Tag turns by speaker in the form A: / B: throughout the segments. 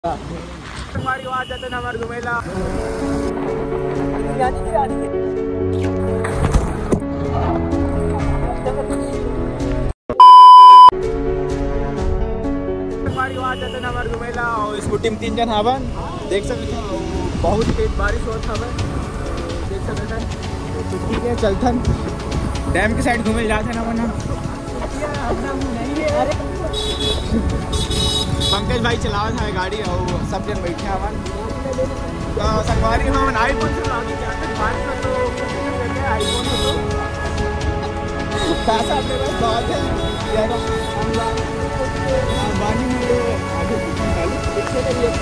A: हमारी आवाज जाते ना हमारे घुमेला हमारी आवाज जाते ना हमारे घुमेला और स्कूटी में 3 जन हवन देख सकते हो। बहुत तेज बारिश होत हवन देख सकते हैं। तो ठीक है चलथन डैम की साइड घूमे जाते ना वरना पंकज भाई चला था गाड़ी और सब जन बैठे हवन तो संगवारी हम आईफोन से आगे जाते बारिश में तो आईफोन तो पैसा अपने पास बहुत है अंबानी में आगे देखते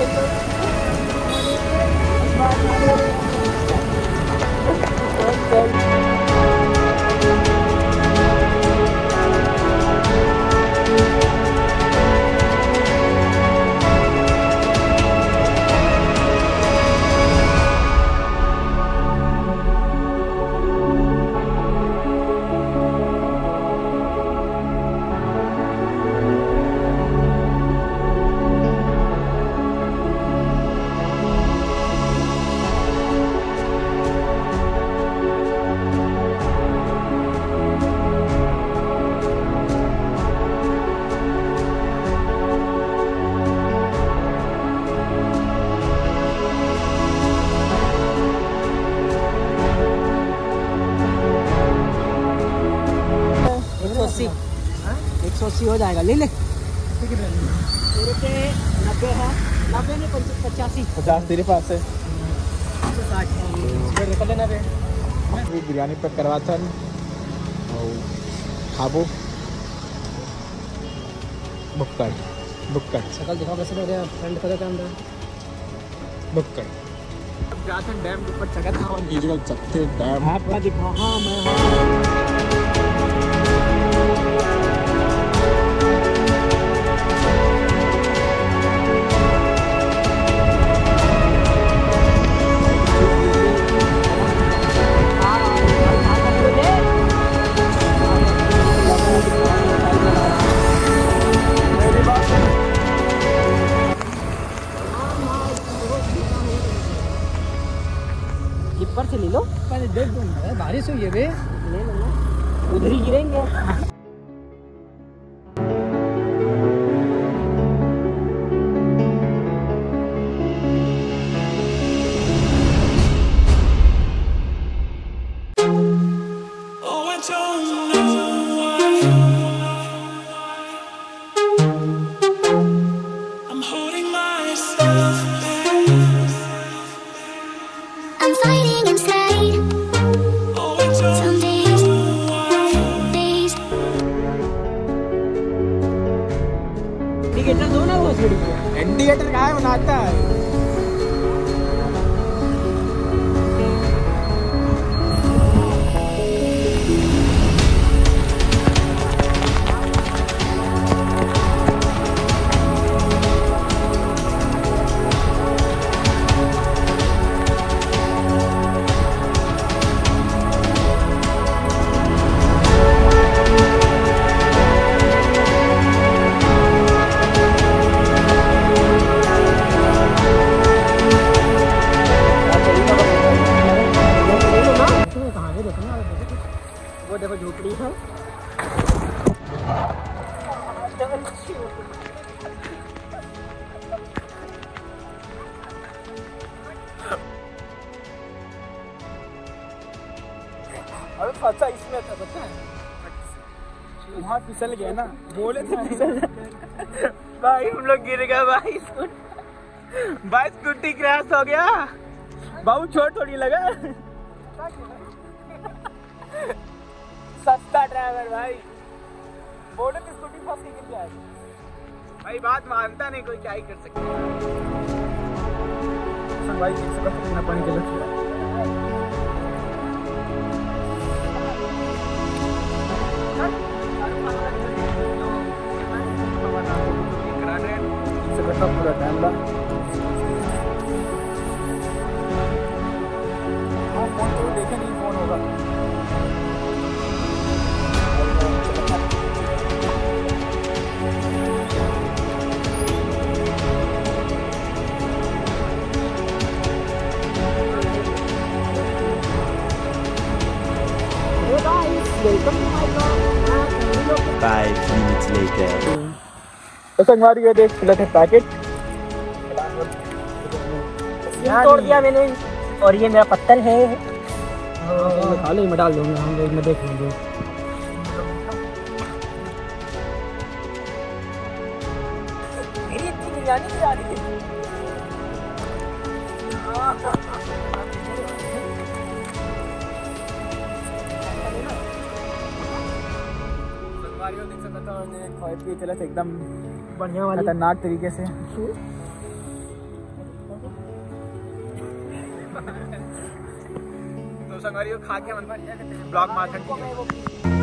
A: हो जाएगा ले ले 90 है 90 में 50 तेरे पास है 160 लेना रे बिरयानी पैक करवाता और खाबो बुक्कड़ शकल दिखाओ कैसे लग रहा है फ्रेंड का कैमरा बुक्कड़ अब जाते डैम के ऊपर चढ़ा था और ये जगह चढ़ते डैम आपका दिखाओ। हां मैं ऊपर से ले लो पहले देख दूंगा बारिश हुई है बे ले लो ना उधर ही गिरेंगे। इंडिकेटर दो ना वो इंडिकेटर कहाँ है बनाता है वो देखो झोपड़ी है अरे फंसा इसमें था पता है वहाँ फिसल गया ना बोले थे फिसल भाई हम लोग गिर गए भाई स्कूटी क्रैश हो गया बहुत छोट थोड़ी लगा सस्ता ड्राइवर भाई बोले तो स्कूटी फंस के गिर जाए भाई बात मानता नहीं कोई क्या ही कर सकता भाई कितना पानी चला पूरा टाइम ला फोन तो देखे नहीं फोन होगा
B: later.
A: तो संगवारी ये देख प्लेट है पैकेट
C: तोड़ दिया मैंने और ये मेरा पत्तल है।
A: खा ले, मैं डाल दूंगा, हम लोग में देख लेंगे।
C: मेरी इतनी बिरयानी नहीं आ रही है।
A: देख सकता था खाए पिए चला था एकदम
C: बढ़िया वाली
A: खतरनाक तरीके से। तो संगवारी खा के मन ब्लॉग मार